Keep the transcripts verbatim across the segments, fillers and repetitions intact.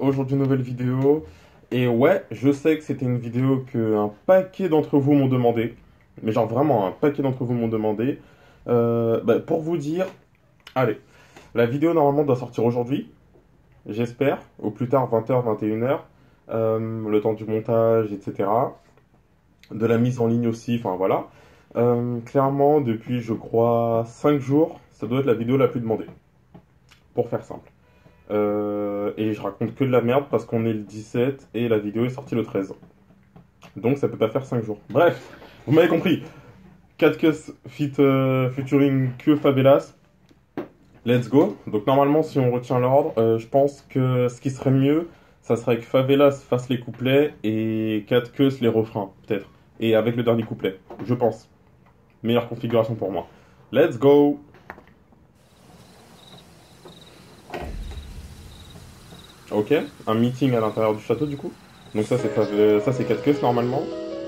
aujourd'hui une nouvelle vidéo. Et ouais, je sais que c'était une vidéo que un paquet d'entre vous m'ont demandé. Mais genre vraiment, un paquet d'entre vous m'ont demandé. Euh, bah, pour vous dire, allez, la vidéo normalement doit sortir aujourd'hui. J'espère, au plus tard vingt heures, vingt et une heures. Euh, le temps du montage, et cetera. De la mise en ligne aussi, enfin voilà. Euh, clairement, depuis je crois cinq jours, ça doit être la vidéo la plus demandée. Pour faire simple. Euh, et je raconte que de la merde parce qu'on est le dix-sept et la vidéo est sortie le treize. Donc ça peut pas faire cinq jours. Bref, vous m'avez compris. quatre Cus fit euh, featuring que Favelas. Let's go. Donc normalement si on retient l'ordre, euh, je pense que ce qui serait mieux, ça serait que Favelas fasse les couplets et quatre Cus les refrains, peut-être. Et avec le dernier couplet, je pense. Meilleure configuration pour moi. Let's go. Ok, un meeting à l'intérieur du château du coup. Donc ça c'est euh, ça c'est quatre Cus normalement.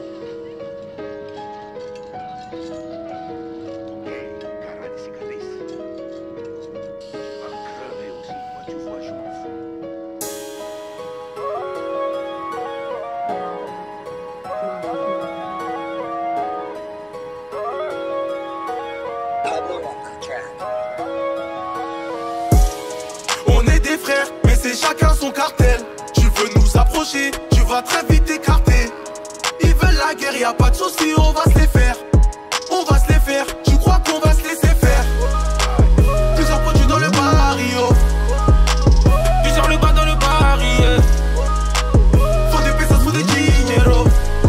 On est des frères, mais c'est chacun son cartel. Tu veux nous approcher, tu vas très vite t'écarter. Ils veulent la guerre, y a pas de soucis, on va se les faire. On va se les faire, tu crois qu'on va se laisser faire? Plusieurs produits dans le barrio. Plusieurs le bas dans le baril. Faut des pesos, faut des dinero.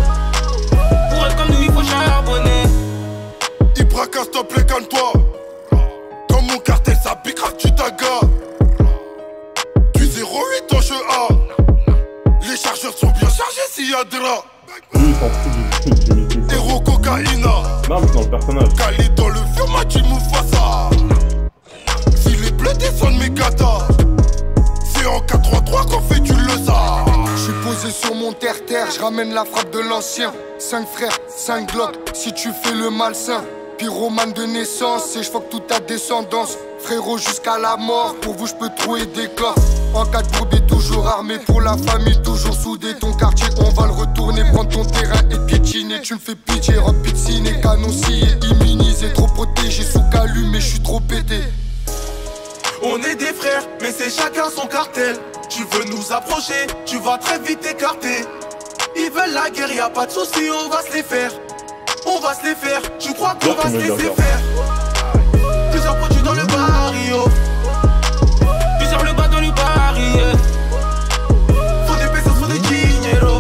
Pour être comme nous, il faut charbonner. Ibra, casse-toi, plaît, calme-toi. Dans mon cartel, ça pique grave, tu t'agaces. Du zéro huit en che A. Les chargeurs sont bien chargés s'il y a de là. Lui il s'en fout du du meeting. Héros cocaïna. Non mais c'est dans le personnage. Calé dans le vieux match, il Mufasa. Si les bleus descendent mes gatas, c'est en quatre trois trois qu'on fait du lesa. J'suis posé sur mon terre-terre, j'ramène la frappe de l'ancien. Cinq frères, cinq glocks, si tu fais le malsain. Pyromane de naissance et j'fuck toute ta descendance. Frérot jusqu'à la mort, pour vous j'peux trouver des corps. En cas de bourbier toujours armé, pour la famille toujours soudé. Ton quartier on va le retourner, prendre ton terrain et piétiner. Tu me fais pitié, rock piscine, canon scié, immunisé. Trop protégé sous calume mais j'suis trop pété. On est des frères, mais c'est chacun son cartel. Tu veux nous approcher, tu vas très vite t'écarter. Ils veulent la guerre, y a pas de soucis, on va se les faire. On va se les faire, tu crois qu'on va se laisser faire? Plusieurs produits dans le barrio. Plusieurs le bas dans le baril. Faut des pesos, faut des dinero.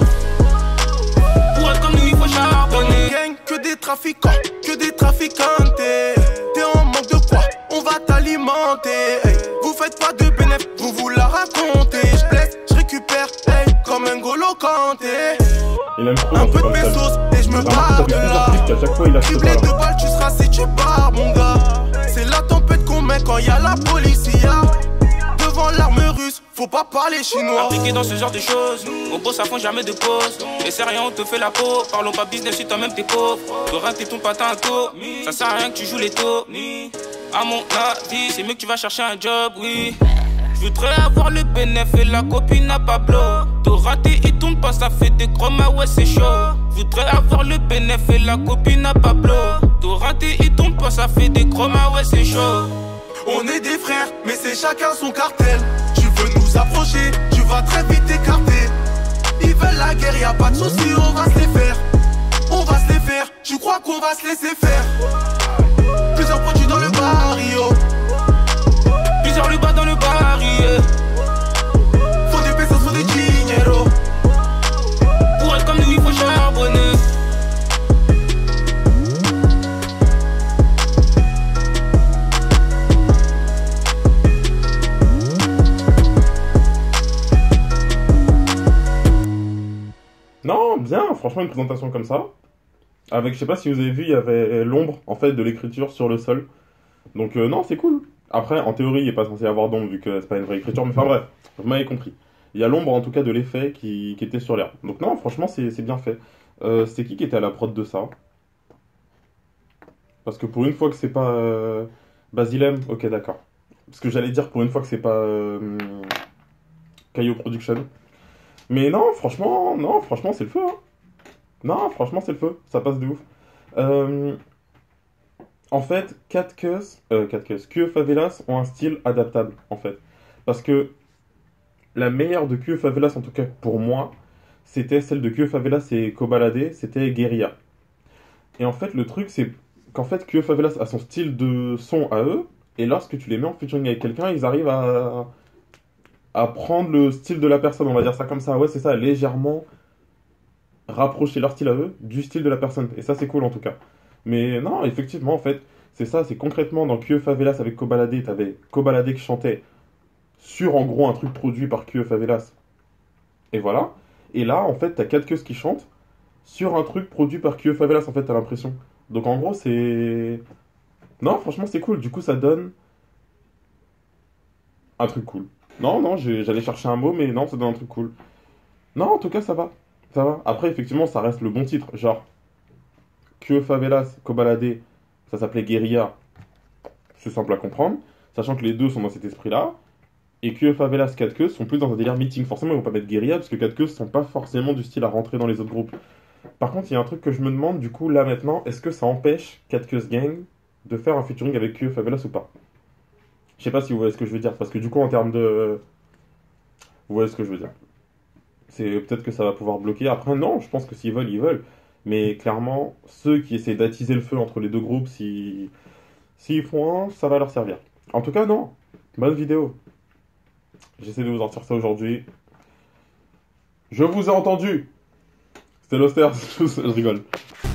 Pour être comme nous, il faut charbonner. Gang, que des trafiquants, que des trafiquantes. T'es en manque de quoi? On va t'alimenter. Hey, vous faites pas de bénéfice, vous vous la racontez. Je blesse, je récupère, hey, comme un Golo Kanté. Il aime trop Un peu de comme ça. pesos et je me Vraiment, ça barre fait de plusieurs là. clips qu'à chaque fois il a Du ce blé pas de là. balle, tu seras si tu pars, mon gars. C'est la tempête qu'on met quand y a la police. Y'a devant l'arme russe, faut pas parler chinois. Impliqué dans ce genre de choses, au boss à fond jamais de pause. Et c'est rien, on te fait la peau. Parlons pas business si toi-même t'es pauvre. T'auras t'es ton patin à taux. Ça sert à rien que tu joues les taux. À mon avis, c'est mieux que tu vas chercher un job, oui. Je voudrais avoir le bénéfice et la copine à Pablo. T'auras raté, il tourne pas, ça fait des chromas, ouais c'est chaud. Je voudrais avoir le bénéfice et la copine à Pablo. T'auras raté, il tourne pas, ça fait des chromas, ouais c'est chaud. On est des frères, mais c'est chacun son cartel. Tu veux nous approcher, tu vas très vite t'écarter. Ils veulent la guerre, y a pas de soucis, on va se les faire. On va se les faire, tu crois qu'on va se laisser faire? Plusieurs produits dans le barrio. Plusieurs le bas dans le baril. Faut des pesos, faut des dinero. Pour être comme nous, il faut charbonner. Non, bien, franchement une présentation comme ça. Avec, je sais pas si vous avez vu, il y avait l'ombre en fait de l'écriture sur le sol. Donc euh, non, c'est cool. Après, en théorie, il n'est pas censé y avoir d'ombre vu que c'est pas une vraie écriture, mais enfin bref, vous m'avez compris. Il y a l'ombre en tout cas de l'effet qui, qui était sur l'air. Donc non, franchement, c'est bien fait. Euh, C'était qui qui était à la prod de ça? Parce que pour une fois que c'est pas euh, Basilem, ok d'accord. Parce que j'allais dire pour une fois que c'est pas euh, Caillou Production. Mais non, franchement, non, franchement, c'est le feu. Hein. Non, franchement, c'est le feu. Ça passe de ouf. Euh, en fait, quatre Cuz, euh, quatre Cuz, Q E Favelas ont un style adaptable, en fait. Parce que la meilleure de Q E Favelas, en tout cas pour moi, c'était celle de Q E Favelas et Kobalade, c'était Guerilla. Et en fait, le truc, c'est qu'en fait, Q E Favelas a son style de son à eux, et lorsque tu les mets en featuring avec quelqu'un, ils arrivent à, à prendre le style de la personne, on va dire ça comme ça. Ouais, c'est ça, légèrement rapprocher leur style à eux du style de la personne. Et ça, c'est cool en tout cas. Mais non, effectivement, en fait, c'est ça, c'est concrètement dans Q E Favelas avec Kobalade, t'avais Kobalade qui chantait sur en gros un truc produit par Q E Favelas. Et voilà. Et là, en fait, t'as quatre Cuz qui chantent sur un truc produit par Q E Favelas, en fait, t'as l'impression. Donc en gros, c'est. Non, franchement, c'est cool. Du coup, ça donne un truc cool. Non, non, j'ai- j'allais chercher un mot, mais non, ça donne un truc cool. Non, en tout cas, ça va. Ça va. Après, effectivement, ça reste le bon titre. Genre, Q E Favelas, Kobalade, ça s'appelait Guerilla. C'est simple à comprendre. Sachant que les deux sont dans cet esprit-là. Et Q E Favelas, quatre Cuz sont plus dans un délire meeting. Forcément, ils vont pas mettre Guerilla, parce que quatre Cuz sont pas forcément du style à rentrer dans les autres groupes. Par contre, il y a un truc que je me demande, du coup, là maintenant, est-ce que ça empêche quatre Cuz Gang de faire un featuring avec Q E Favelas ou pas? Je sais pas si vous voyez ce que je veux dire, parce que du coup, en termes de. Vous voyez ce que je veux dire. C'est peut-être que ça va pouvoir bloquer. Après, non, je pense que s'ils veulent, ils veulent. Mais clairement, ceux qui essaient d'attiser le feu entre les deux groupes, si... s'ils font un, ça va leur servir. En tout cas, non. Bonne vidéo. J'essaie de vous en sortir ça aujourd'hui. Je vous ai entendu. C'était l'Austère, je rigole.